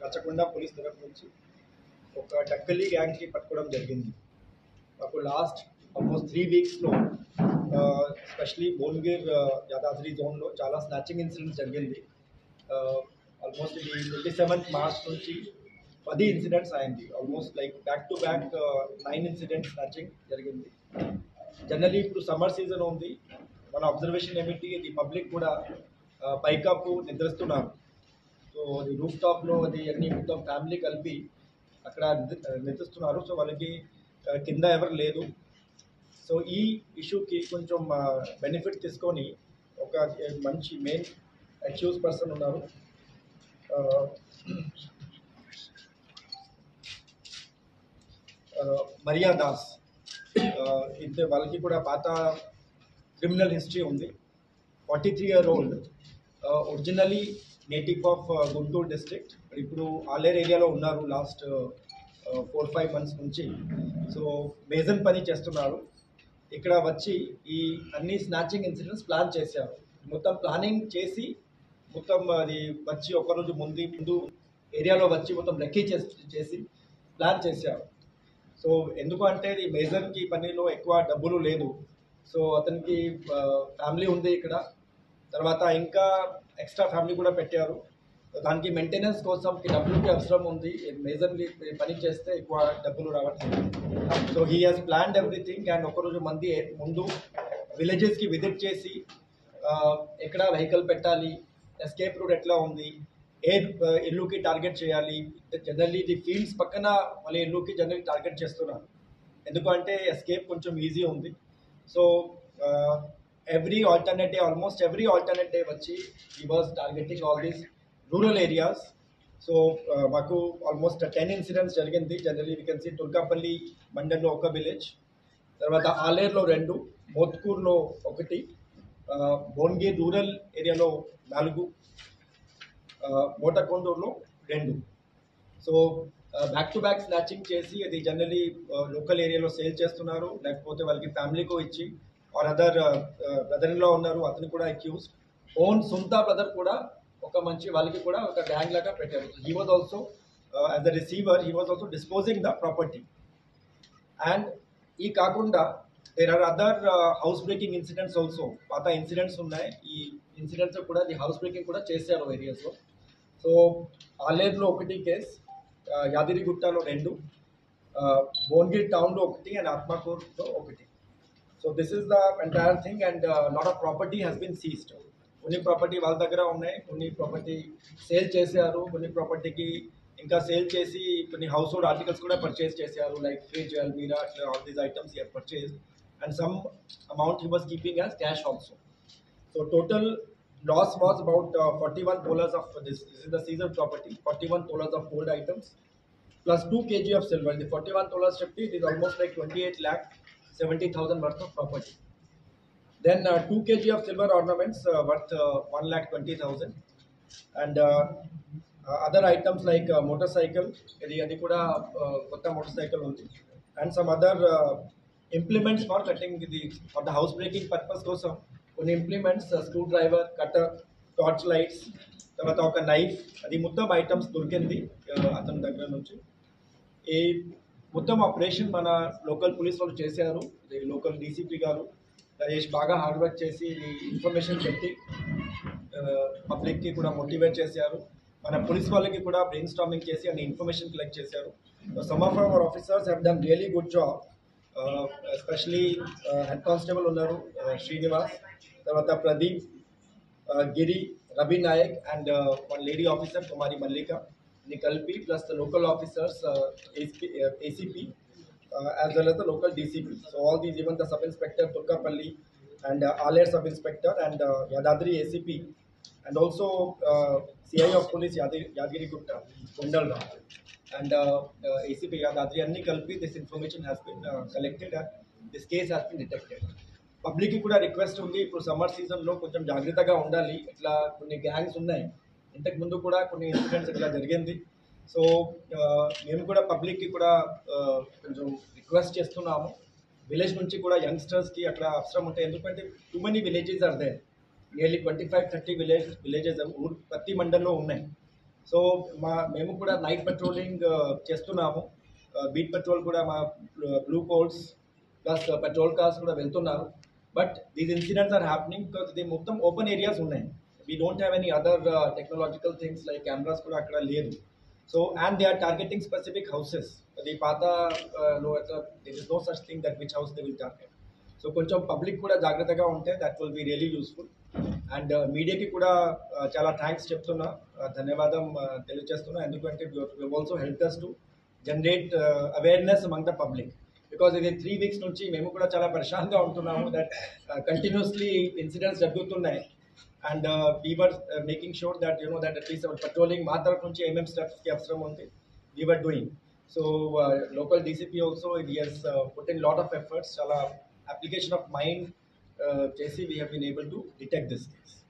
Rachakonda police తరఫు నుంచి ఒక టక్కలి గ్యాంగ్కి పట్టుకోవడం జరిగింది. మాకు లాస్ట్ ఆల్మోస్ట్ 3 వీక్స్లో స్పెషలీ భువనగిర్ యాదాద్రి జోన్లో చాలా స్నాచింగ్ ఇన్సిడెంట్స్ జరిగింది. ఆల్మోస్ట్ ఇది 27th మార్చ్ నుంచి 10 ఇన్సిడెంట్స్ అయింది. Almost like back to back 9 incidents snatching జరిగింది. జనరలీ ఇప్పుడు సమ్మర్ సీజన్ ఉంది. మన అబ్జర్వేషన్ ఏమిటి, ఇది పబ్లిక్ కూడా పైకప్పు నిద్రిస్తున్నారు. సో అది రూఫ్ టాప్లో అది అన్ని మొత్తం ఫ్యామిలీ కలిపి అక్కడ నిద్రిస్తున్నారు. సో వాళ్ళకి కింద ఎవరు లేదు. సో ఈ ఇష్యూకి కొంచెం బెనిఫిట్ తీసుకొని ఒక మంచి మెయిన్ అక్యూజ్ పర్సన్ ఉన్నారు, మరియా దాస్. ఇంతే వాళ్ళకి కూడా పాత క్రిమినల్ హిస్టరీ ఉంది. 43-year-old, originally native of Guntur district, ఇప్పుడు ఆలేరు ఏరియాలో ఉన్నారు లాస్ట్ 4-5 months నుంచి. సో మేజన్ పని చేస్తున్నారు. ఇక్కడ వచ్చి ఈ అన్ని స్నాచింగ్ ఇన్సిడెంట్స్ ప్లాన్ చేశారు. మొత్తం ప్లానింగ్ చేసి మొత్తం అది వచ్చి ఒకరోజు ముందు ఏరియాలో వచ్చి మొత్తం రెక్కీ చేసి ప్లాన్ చేశారు. సో ఎందుకు అంటే ఈ మేజర్కి పనిలో ఎక్కువ డబ్బులు లేదు. సో అతనికి ఫ్యామిలీ ఉంది ఇక్కడ, తర్వాత ఇంకా ఎక్స్ట్రా ఫ్యామిలీ కూడా పెట్టారు. దానికి మెయింటెనెన్స్ కోసం డబ్బులకి అవసరం ఉంది. మేజర్లీ పని చేస్తే ఎక్కువ డబ్బులు రావట్లేదు. So he has planned everything. And ఒకరోజు ముందు విలేజెస్కి విజిట్ చేసి ఎక్కడ వెహికల్ పెట్టాలి, ఎస్కేప్ రూట్ ఎట్లా ఉంది, ఏ ఇల్లుకి టార్గెట్ చేయాలి. జనరల్లీ ఇది ఫీల్డ్స్ పక్కన వాళ్ళ ఇల్లుకి జనరల్లీ టార్గెట్ చేస్తున్నారు. ఎందుకంటే ఎస్కేప్ కొంచెం ఈజీ ఉంది. So almost every alternate day వచ్చి he was targeting all these rural areas. So మాకు ఆల్మోస్ట్ 10 ఇన్సిడెంట్స్ జరిగింది. Generally we can see Turkapalli మండల్లో ఒక విలేజ్, తర్వాత ఆలేరులో 2, మోత్కూర్లో 1, భువనగిర్ రూరల్ ఏరియాలో 4, మోటకొండూరులో 2. So back to back snatching చేసి అది జనరలీ లోకల్ ఏరియాలో సేల్ చేస్తున్నారు, లేకపోతే వాళ్ళకి ఫ్యామిలీకు ఇచ్చి or other brother in law ఉన్నారు, అతను కూడా అక్యూజ్. ఓన్ సొంత బ్రదర్ కూడా ఒక మంచి వాళ్ళకి కూడా ఒక గ్యాంగ్ లాగా పెట్టారు. He was also as a receiver, he was also disposing the property. And ఈ కాకుండా there are other house breaking incidents also. పాత ఇన్సిడెంట్స్ ఉన్నాయి. ఈ ఇన్సిడెంట్స్ కూడా ది హౌస్ బ్రేకింగ్ కూడా చేశారు ఏరియాస్లో. సో ఆలేరులో 1 కేసు, యాదగిరిగుట్టలో 2, భువనగిరి టౌన్లో 1 అండ్ ఆత్మకూరులో 1. So this is the entire thing. And lot of property has been seized. కొన్ని ప్రాపర్టీ వాళ్ళ దగ్గర ఉన్నాయి, కొన్ని ప్రాపర్టీ సేల్ చేశారు, కొన్ని ప్రాపర్టీకి ఇంకా సేల్ చేసి కొన్ని హౌస్ హోల్డ్ ఆర్టికల్స్ కూడా పర్చేస్ చేశారు, లైక్ ఫ్రిడ్జ్, అల్మీరా, all these items he has purchase. And some amount he was keeping as cash also. So total loss was about 41 tolas of this is the seized property, 41 tolas of gold items plus 2 kg of silver. The 41 tolas shifty, it is almost like 28,70,000 worth of property. Then 2 kg of silver ornaments worth 1,20,000. And other items like motorcycle, adi kuda kotta motorcycle undi, and some other implements for cutting for the house breaking purpose kosam. కొన్ని implements, screwdriver, cutter, torch lights, తర్వాత ఒక knife, అది మొత్తం items దొరికింది అతని దగ్గర నుంచి. ఈ మొత్తం ఆపరేషన్ మన లోకల్ పోలీస్ వాళ్ళు చేశారు. లోకల్ డీసీపీ గారు నరేష్ బాగా హార్డ్ వర్క్ చేసి ఇన్ఫర్మేషన్ పెట్టి పబ్లిక్కి కూడా మోటివేట్ చేశారు. మన పోలీస్ వాళ్ళకి కూడా బ్రెయిన్ స్టార్మింగ్ చేసి అన్ని ఇన్ఫర్మేషన్ కలెక్ట్ చేశారు. Some of our officers have done really good job. Especially head constable ఉన్నారు శ్రీనివాస్, తర్వాత Pradeep, Giri, Ravi Nayak, and one lady officer Kumari Mallika ని కలిపి, plus the local officers ACP as well as the local DCP. So all these, even the sub inspector Turkapalli and Aler sub inspector and Yadadri ACP and also CI of police Yadgirigutta Kundalra and ACP Yadadri anni kalpi this information has been collected and this case has been detected. Public ki kuda request undi, ఇప్పుడు summer సీజన్లో కొంచెం జాగ్రత్తగా ఉండాలి. ఇట్లా కొన్ని gangs ఉన్నాయి, ఇంతకు ముందు కూడా కొన్ని ఇన్సిడెంట్స్ ఇట్లా జరిగింది. సో మేము కూడా పబ్లిక్కి కూడా కొంచెం రిక్వెస్ట్ చేస్తున్నాము. విలేజ్ నుంచి కూడా యంగ్స్టర్స్కి అట్లా అవసరం ఉంటాయి, ఎందుకంటే too many villages are there, nearly 25-30 villages ప్రతి మండల్లో ఉన్నాయి. సో మేము కూడా నైట్ పెట్రోలింగ్ చేస్తున్నాము. బీట్ పెట్రోల్ కూడా మా blue colts plus patrol cars కూడా వెళ్తున్నారు. But these incidents are happening because ఇది మొత్తం ఓపెన్ ఏరియాస్ ఉన్నాయి. We don't have any other technological things like cameras కూడా అక్కడ లేదు. So and they are targeting specific houses. అది పాత there is no such thing that which house they will target. So కొంచెం public కూడా జాగ్రత్తగా ఉంటే that will be really useful. And మీడియాకి కూడా చాలా థ్యాంక్స్ చెప్తున్నా, ధన్యవాదం తెలియజేస్తున్నా. ఎందుకంటే you also help us to generate awareness among the public. Because ఇది 3 weeks నుంచి మేము కూడా చాలా పరేషాన్గా ఉంటున్నాము దట్ కంటిన్యూస్లీ ఇన్సిడెంట్స్ జరుగుతున్నాయి. And we are making sure that you know that at least our patrolling మా తరఫు నుంచి ఏమేమి స్టెప్స్కి అవసరం ఉంది we are doing. So local DCP also he has put in lot of efforts. చాలా application of mind చేసి we have been able to detect this case.